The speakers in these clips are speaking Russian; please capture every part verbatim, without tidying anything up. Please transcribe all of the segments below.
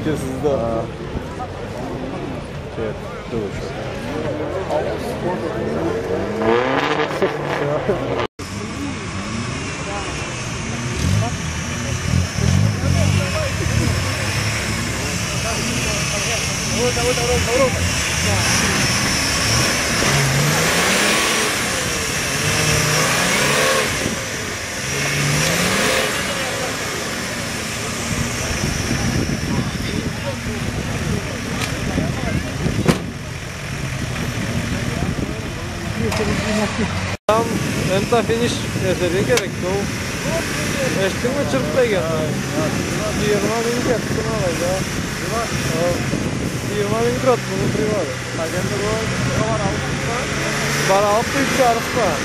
geçiyorsunuz da. Evet, dur Tam enta finish eteri gerek o. Eştin mi çırptayken? yirmi bin yaptın alaydı. yirmi bin krat bunu privadı. Agenda bu var altı. Var altı üç arası var.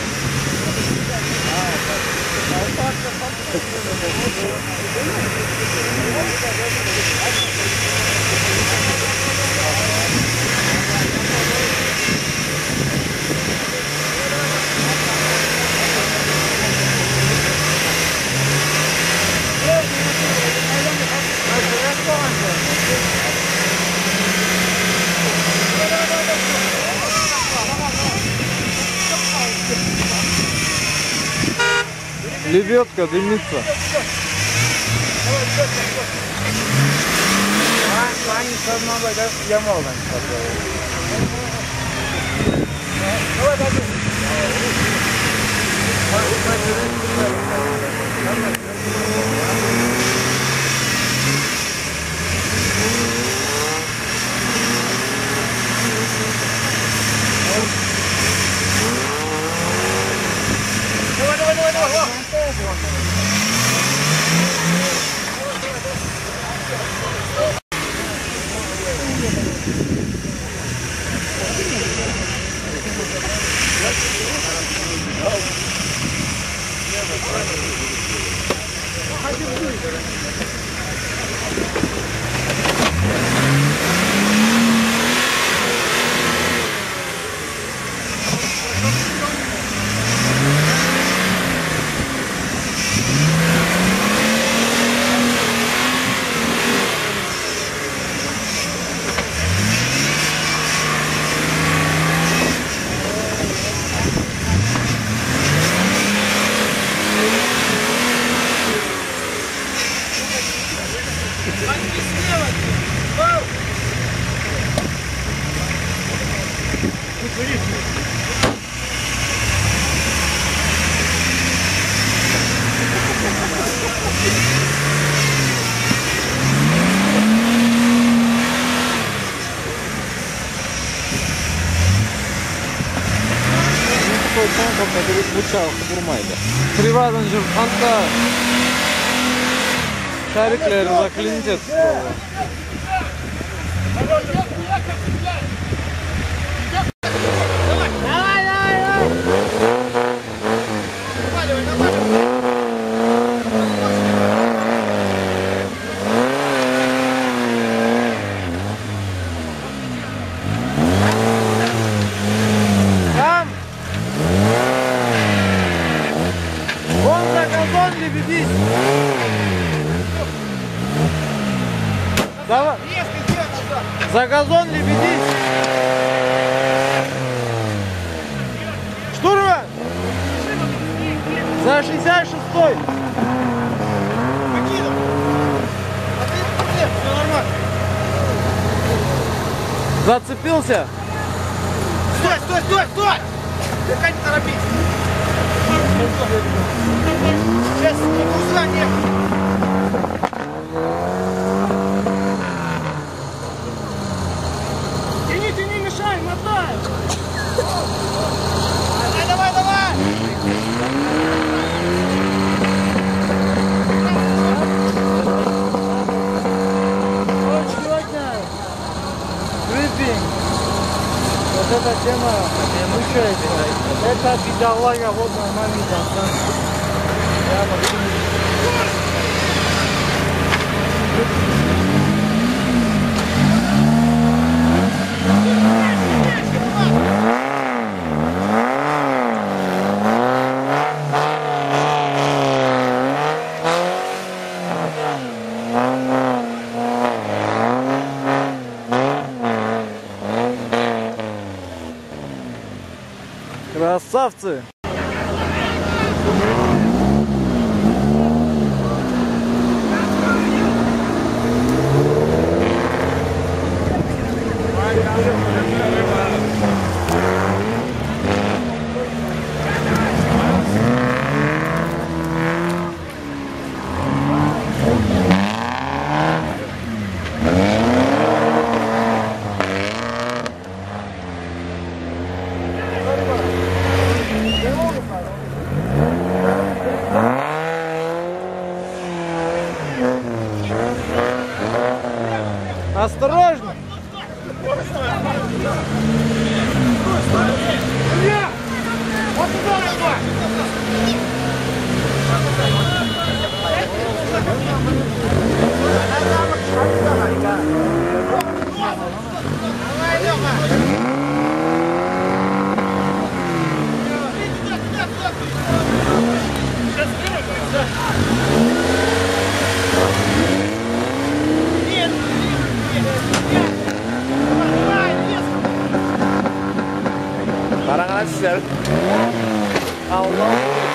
Лебедка дымится. Bıçağı vurmaydı. Privatın jırtanda şerikleri zaklınca tutuyor. Давай. За газон лебедись. Штурман. За шестьдесят шестой. Все нормально. Зацепился. Стой, стой, стой, стой. Ты не торопись. Сейчас никуда нет. Тяни, тяни, мешай, мотай. Давай, давай, давай. Вот сегодня гриппинг. Вот эта тема мучается. Это бедолага, вот нормальный констант. Я могу... красавцы! Осторожно! Вот туда его! Давай, Лёха! Қараңыз сіздер. Алла.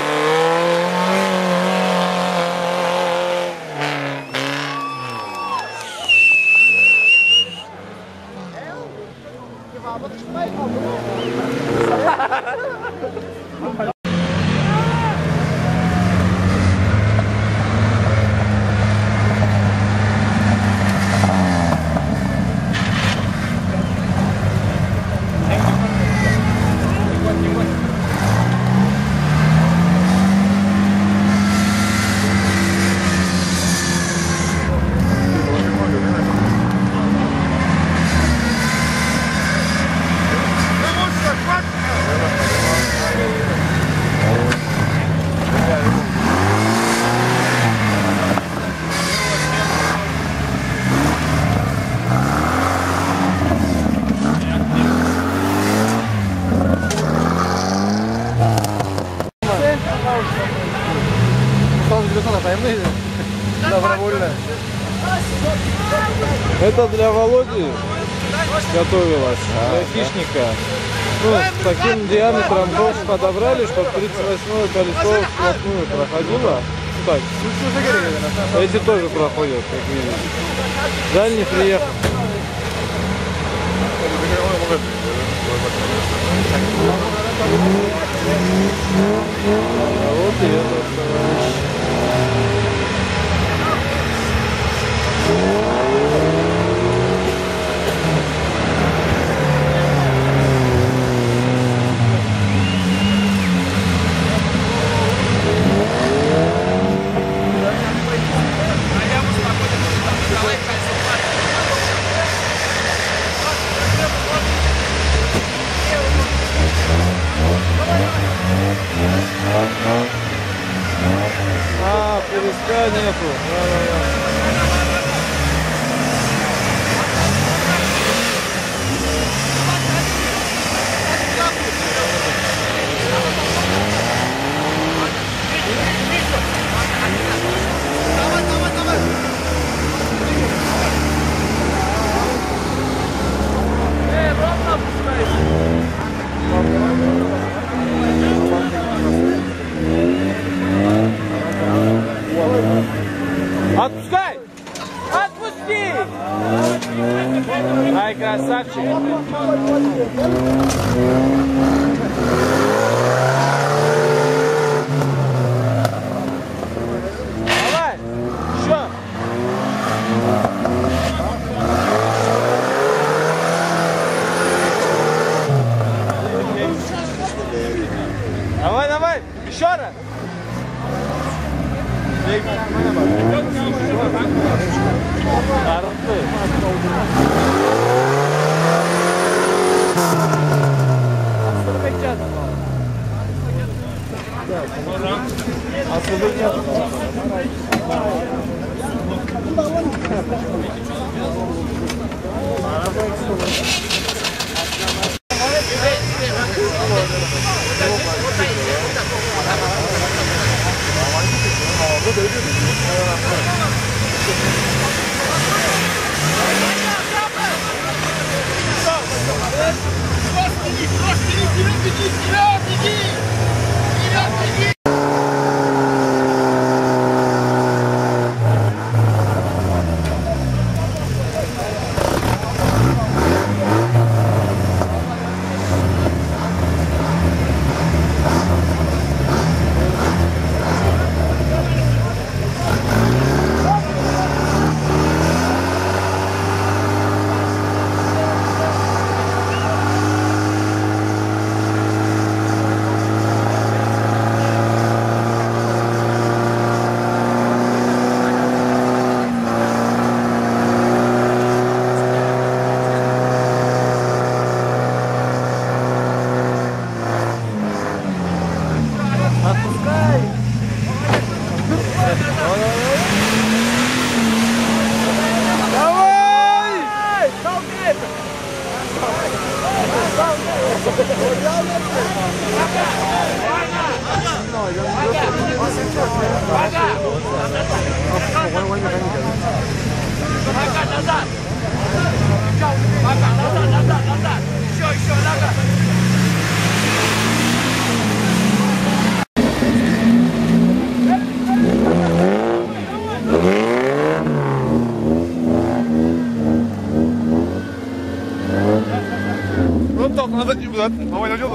Добровольно. Это для Володи готовилось, для хищника. Ну, с таким диаметром тоже подобрали, чтобы тридцать восьмое колесо вплотную проходило. Ну так, эти тоже проходят, как видите. Жаль, не приехал. А вот и это. А, переска нету. Да-да-да. Давай, давай, давай! Эй, ровно опускайся! Отпускай! Отпусти! Ай, красавчик! Давай! Еще! Давай, давай! Еще раз! Вперед, беги! Вперед, беги! депутат. Мамай надел?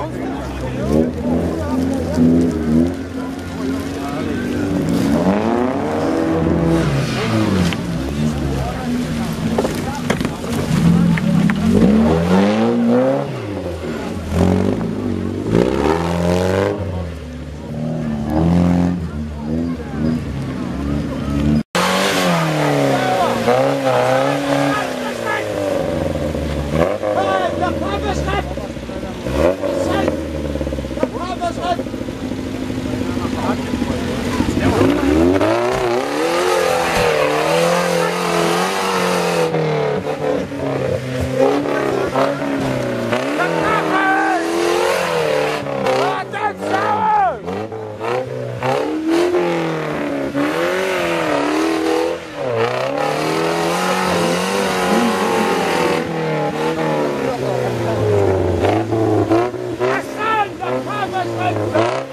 Let's go!